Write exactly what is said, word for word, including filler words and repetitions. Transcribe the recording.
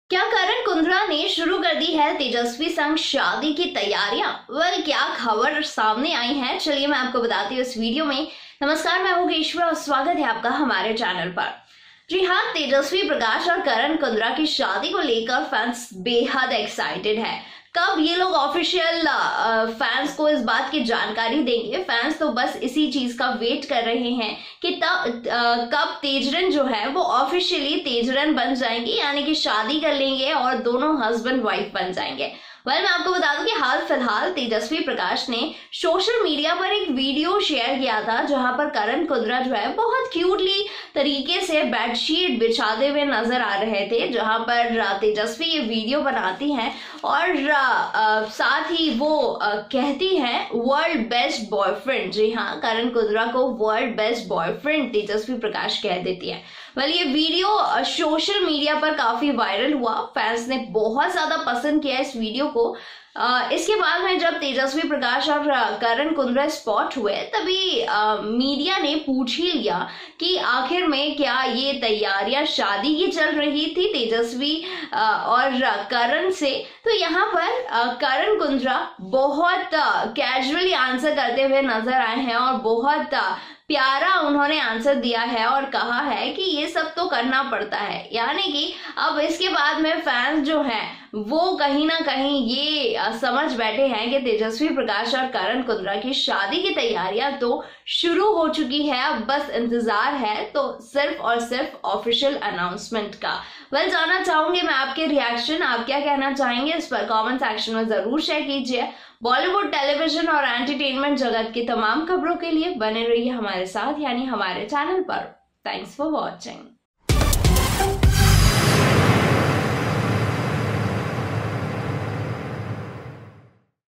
क्या करण कुंद्रा ने शुरू कर दी है तेजस्वी संग शादी की तैयारियां? वेल, क्या खबर सामने आई है, चलिए मैं आपको बताती हूँ इस वीडियो में। नमस्कार, मैं हूँ ईश्वर और स्वागत है आपका हमारे चैनल पर। जी हाँ, तेजस्वी प्रकाश और करण कुंद्रा की शादी को लेकर फैंस बेहद एक्साइटेड है। कब ये लोग ऑफिशियल फैंस को इस बात की जानकारी देंगे? फैंस तो बस इसी चीज का वेट कर रहे हैं कि तब कब तेजरन जो है वो ऑफिशियली तेजरन बन जाएंगे, यानी कि शादी कर लेंगे और दोनों हस्बैंड वाइफ बन जाएंगे। वेल, मैं आपको बता दूं कि हाल फिलहाल तेजस्वी प्रकाश ने सोशल मीडिया पर एक वीडियो शेयर किया था जहां पर करण कुंद्रा जो है बहुत क्यूटली तरीके से बेडशीट बिछाते हुए नजर आ रहे थे, जहां पर तेजस्वी ये वीडियो बनाती हैं और आ, साथ ही वो आ, कहती हैं वर्ल्ड बेस्ट बॉयफ्रेंड। जी हाँ, करण कुंद्रा को world best boyfriend Tejasswi Prakash कह देती है। वेल, ये वीडियो सोशल मीडिया पर काफी वायरल हुआ, फैंस ने बहुत ज्यादा पसंद किया इस वीडियो को। Uh, इसके बाद में जब तेजस्वी प्रकाश और करण कुंद्रा स्पॉट हुए तभी uh, मीडिया ने पूछ ही लिया कि आखिर में क्या ये तैयारियां शादी की चल रही थी तेजस्वी uh, और करण से। तो यहाँ पर uh, करण कुंद्रा बहुत कैजुअली uh, आंसर करते हुए नजर आए हैं और बहुत uh, प्यारा उन्होंने आंसर दिया है और कहा है कि ये सब तो करना पड़ता है, यानी कि अब इसके बाद में फैंस जो हैं वो कहीं ना कहीं ये समझ बैठे हैं कि तेजस्वी प्रकाश और करण कुंद्रा की शादी की तैयारियां तो शुरू हो चुकी है, अब बस इंतजार है तो सिर्फ और सिर्फ ऑफिशियल अनाउंसमेंट का। वेल, जानना चाहूंगी मैं आपके रिएक्शन, आप क्या कहना चाहेंगे इस पर कमेंट सेक्शन में जरूर शेयर कीजिए। बॉलीवुड, टेलीविजन और एंटरटेनमेंट जगत की तमाम खबरों के लिए बने रहिए हमारे साथ, यानी हमारे चैनल पर। Thanks for watching.